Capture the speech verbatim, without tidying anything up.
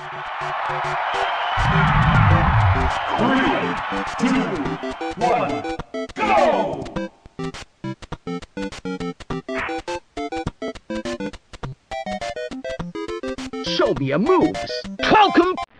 Three, two, one, go! Show me your moves. Falcon